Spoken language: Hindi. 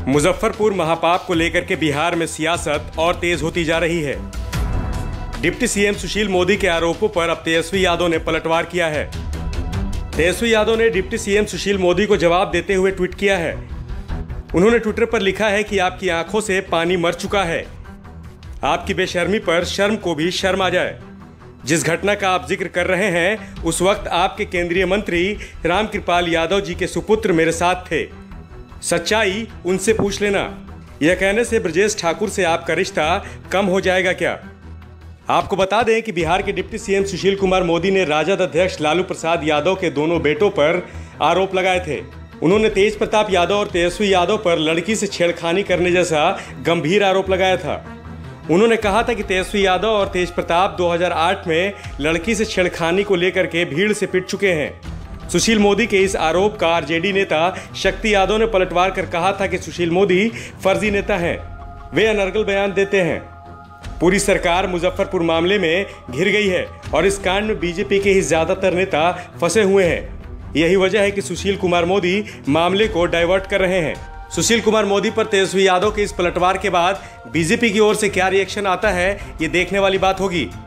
मुजफ्फरपुर महापाप को लेकर के बिहार में सियासत और तेज होती जा रही है। डिप्टी सीएम सुशील मोदी के आरोपों पर अब तेजस्वी यादव ने पलटवार किया है। तेजस्वी यादव ने डिप्टी सीएम सुशील मोदी को जवाब देते हुए ट्वीट किया है। उन्होंने ट्विटर पर लिखा है कि आपकी आंखों से पानी मर चुका है। आपकी बेशर्मी पर शर्म को भी शर्म आ जाए। जिस घटना का आप जिक्र कर रहे हैं उस वक्त आपके केंद्रीय मंत्री रामकृपाल यादव जी के सुपुत्र मेरे साथ थे। सच्चाई उनसे पूछ लेना। यह कहने से ब्रजेश ठाकुर से आपका रिश्ता कम हो जाएगा क्या? आपको बता दें कि बिहार के डिप्टी सीएम सुशील कुमार मोदी ने राजद अध्यक्ष लालू प्रसाद यादव के दोनों बेटों पर आरोप लगाए थे। उन्होंने तेज प्रताप यादव और तेजस्वी यादव पर लड़की से छेड़खानी करने जैसा गंभीर आरोप लगाया था। उन्होंने कहा था कि तेजस्वी यादव और तेज प्रताप 2008 में लड़की से छेड़खानी को लेकर के भीड़ से पिट चुके हैं। सुशील मोदी के इस आरोप का आरजेडी नेता शक्ति यादव ने पलटवार कर कहा था कि सुशील मोदी फर्जी नेता हैं, वे अनर्गल बयान देते हैं। पूरी सरकार मुजफ्फरपुर मामले में घिर गई है और इस कांड में बीजेपी के ही ज्यादातर नेता फंसे हुए हैं। यही वजह है कि सुशील कुमार मोदी मामले को डाइवर्ट कर रहे हैं। सुशील कुमार मोदी पर तेजस्वी यादव के इस पलटवार के बाद बीजेपी की ओर से क्या रिएक्शन आता है, ये देखने वाली बात होगी।